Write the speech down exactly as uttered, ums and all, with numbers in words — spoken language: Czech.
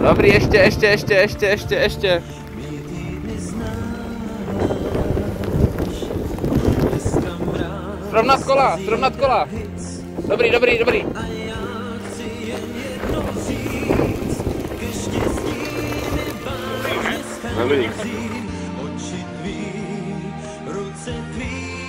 Dobrý, ještě, ještě, ještě, ještě, ještě, ještě. Srovnat kola, srovnat kola. Dobrý, dobrý, dobrý. Dobrý.